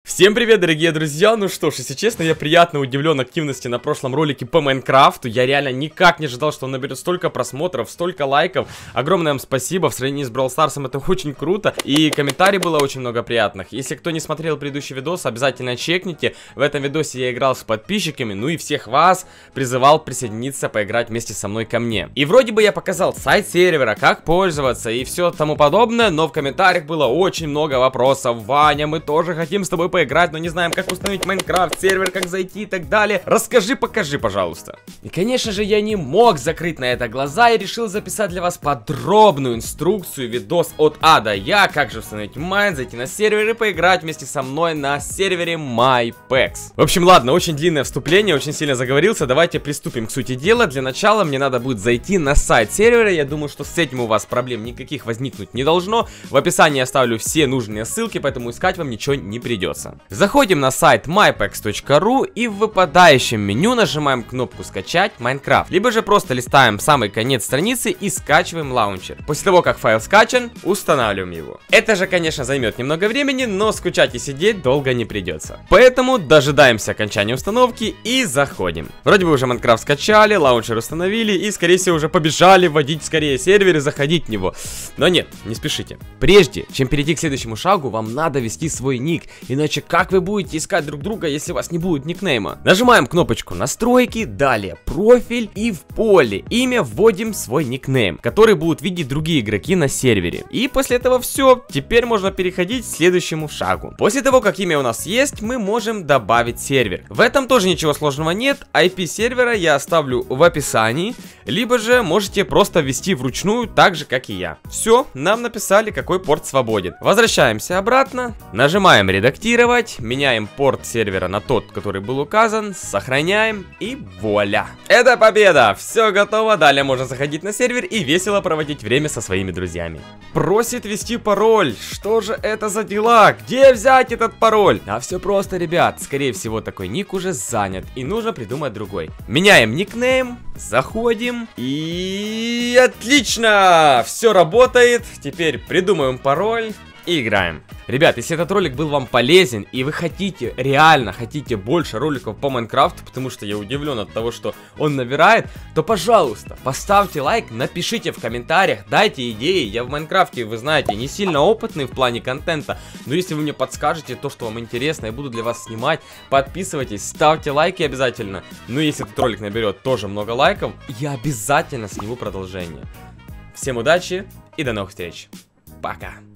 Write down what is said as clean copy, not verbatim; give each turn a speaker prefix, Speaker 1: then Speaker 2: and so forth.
Speaker 1: Всем привет, дорогие друзья! Ну что ж, если честно, я приятно удивлен активности на прошлом ролике по Майнкрафту. Я реально никак не ожидал, что он наберет столько просмотров, столько лайков. Огромное вам спасибо, в сравнении с Brawl Stars'ом это очень круто. И комментариев было очень много приятных. Если кто не смотрел предыдущий видос, обязательно чекните. В этом видосе я играл с подписчиками, ну и всех вас призывал присоединиться, поиграть вместе со мной ко мне. И вроде бы я показал сайт сервера, как пользоваться и все тому подобное, но в комментариях было очень много вопросов. Ваня, мы тоже хотим с тобой поиграть, но не знаем, как установить Майнкрафт, сервер, как зайти и так далее. Расскажи, покажи, пожалуйста. И, конечно же, я не мог закрыть на это глаза и решил записать для вас подробную инструкцию, видос от А до Я, как же установить Майн, зайти на сервер и поиграть вместе со мной на сервере MyPax. В общем, ладно, очень длинное вступление, очень сильно заговорился. Давайте приступим к сути дела. Для начала мне надо будет зайти на сайт сервера. Я думаю, что с этим у вас проблем никаких возникнуть не должно. В описании я оставлю все нужные ссылки, поэтому искать вам ничего не придется. Заходим на сайт mypax.ru и в выпадающем меню нажимаем кнопку «Скачать Майнкрафт», либо же просто листаем самый конец страницы и скачиваем лаунчер. После того, как файл скачан, устанавливаем его. Это же, конечно, займет немного времени, но скучать и сидеть долго не придется. Поэтому дожидаемся окончания установки и заходим. Вроде бы уже Майнкрафт скачали, лаунчер установили и, скорее всего, уже побежали вводить скорее сервер и заходить в него. Но нет, не спешите. Прежде чем перейти к следующему шагу, вам надо ввести свой ник, иначе как вы будете искать друг друга, если у вас не будет никнейма? Нажимаем кнопочку настройки, далее профиль и в поле имя вводим свой никнейм, который будут видеть другие игроки на сервере. И после этого все, теперь можно переходить к следующему шагу. После того, как имя у нас есть, мы можем добавить сервер. В этом тоже ничего сложного нет, IP сервера я оставлю в описании, либо же можете просто ввести вручную, так же как и я. Все, нам написали, какой порт свободен. Возвращаемся обратно, нажимаем редактировать, меняем порт сервера на тот, который был указан, сохраняем и вуаля. Это победа! Все готово, далее можно заходить на сервер и весело проводить время со своими друзьями. Просит ввести пароль. Что же это за дела? Где взять этот пароль? А все просто, ребят. Скорее всего, такой ник уже занят и нужно придумать другой. Меняем никнейм, заходим и отлично! Все работает. Теперь придумаем пароль и играем. Ребят, если этот ролик был вам полезен и вы хотите, реально хотите больше роликов по Майнкрафту, потому что я удивлен от того, что он набирает, то, пожалуйста, поставьте лайк, напишите в комментариях, дайте идеи. Я в Майнкрафте, вы знаете, не сильно опытный в плане контента, но если вы мне подскажете то, что вам интересно, я буду для вас снимать, подписывайтесь, ставьте лайки обязательно. Ну, если этот ролик наберет тоже много лайков, я обязательно сниму продолжение. Всем удачи и до новых встреч. Пока.